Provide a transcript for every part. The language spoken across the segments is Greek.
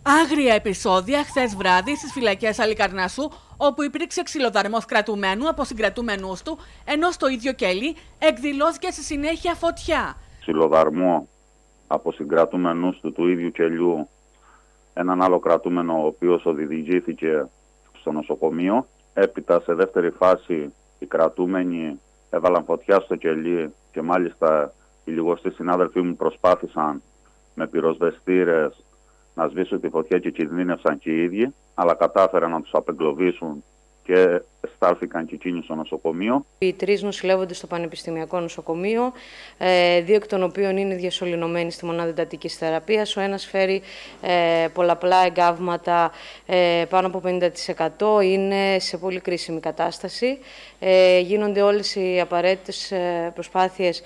Άγρια επεισόδια χθες βράδυ στις φυλακές Αλικαρνασσού, όπου υπήρξε ξυλοδαρμός κρατουμένου από συγκρατούμενους του, ενώ στο ίδιο κελί εκδηλώθηκε στη συνέχεια φωτιά. Ξυλοδαρμό από συγκρατούμενους του ίδιου κελιού έναν άλλο κρατούμενο, ο οποίος οδηγήθηκε στο νοσοκομείο. Έπειτα, σε δεύτερη φάση, οι κρατούμενοι έβαλαν φωτιά στο κελί και μάλιστα οι λιγοστοί συνάδελφοί μου προσπάθησαν με πυροσβεστήρες να σβήσουν τη φωτιά και κινδύνευσαν και οι ίδιοι, αλλά κατάφεραν να τους απεγκλωβίσουν και στάλθηκαν και εκείνοι στο νοσοκομείο. Οι τρεις νοσηλεύονται στο Πανεπιστημιακό Νοσοκομείο, δύο εκ των οποίων είναι διασωληνωμένοι στη μονάδα εντατικής θεραπείας. Ο ένας φέρει πολλαπλά εγκάβματα, πάνω από 50%, είναι σε πολύ κρίσιμη κατάσταση. Γίνονται όλες οι απαραίτητες προσπάθειες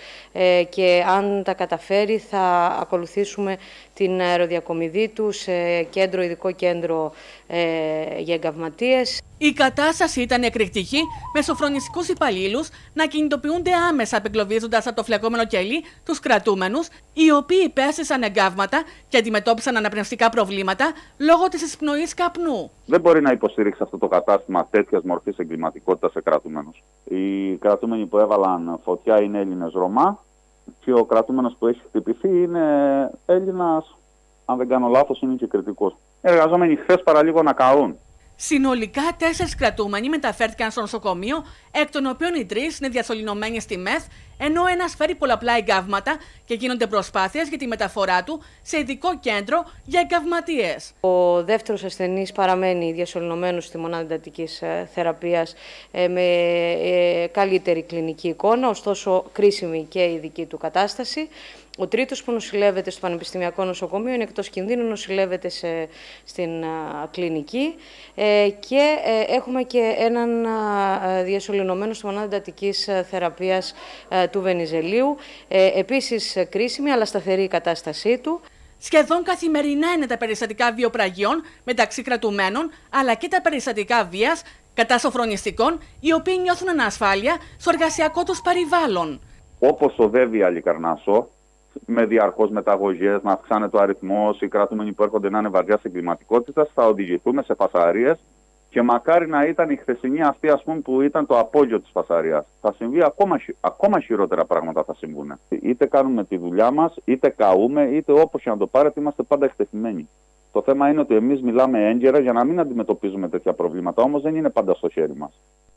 και αν τα καταφέρει θα ακολουθήσουμε την αεροδιακομιδή του σε ειδικό κέντρο για εγκαυματίες. Η κατάσταση ήταν εκρηκτική, με σοφρονιστικούς υπαλλήλους να κινητοποιούνται άμεσα απεγκλωβίζοντας από το φλεγόμενο κελί τους κρατούμενους, οι οποίοι υπέστησαν εγκάβματα και αντιμετώπισαν αναπνευστικά προβλήματα λόγω της εισπνοής καπνού. Δεν μπορεί να υποστηρίξει αυτό το κατάστημα τέτοιας μορφής εγκληματικότητας σε κρατούμενους. Οι κρατούμενοι που έβαλαν φωτιά είναι Έλληνες Ρωμά και ο κρατούμενος που έχει χτυπηθεί είναι Έλληνας, αν δεν κάνω λάθος, είναι και κριτικός. Εργαζόμενοι χθες παραλίγο να καούν. Συνολικά 4 κρατούμενοι μεταφέρθηκαν στο νοσοκομείο, εκ των οποίων οι 3 είναι διασωληνωμένοι στη ΜΕΘ, ενώ ένας φέρει πολλαπλά εγκάβματα και γίνονται προσπάθειες για τη μεταφορά του σε ειδικό κέντρο για εγκαυματίες. Ο δεύτερος ασθενής παραμένει διασωληνωμένος στη μονάδα εντατικής θεραπείας με καλύτερη κλινική εικόνα, ωστόσο κρίσιμη και η δική του κατάσταση. Ο τρίτος που νοσηλεύεται στο Πανεπιστημιακό Νοσοκομείο είναι εκτός κινδύνου, νοσηλεύεται στην κλινική και έχουμε και έναν διασωληνωμένο στη μονάδα εντατικής θεραπείας του Βενιζελίου. Επίσης κρίσιμη αλλά σταθερή η κατάστασή του. Σχεδόν καθημερινά είναι τα περιστατικά βιοπραγιών μεταξύ κρατουμένων, αλλά και τα περιστατικά βίας κατά σοφρονιστικών, οι οποίοι νιώθουν ανασφάλεια στο εργασιακό τους περιβάλλον. Όπως οδεύει η Αλικαρνασσό, με διαρκώς μεταγωγές, να αυξάνεται ο αριθμός, οι κρατούμενοι που έρχονται να είναι βαριάς εγκληματικότητας, θα οδηγηθούμε σε φασαρίες και μακάρι να ήταν η χθεσινή αυτή, ας πούμε, που ήταν το απόγειο της φασαρίας. Θα συμβεί ακόμα χειρότερα πράγματα θα συμβούν. Είτε κάνουμε τη δουλειά μας, είτε καούμε, είτε όπως και να το πάρετε, είμαστε πάντα εκτεθειμένοι. Το θέμα είναι ότι εμείς μιλάμε έγκαιρα για να μην αντιμετωπίζουμε τέτοια προβλήματα, όμως δεν είναι πάντα στο χέρι μας.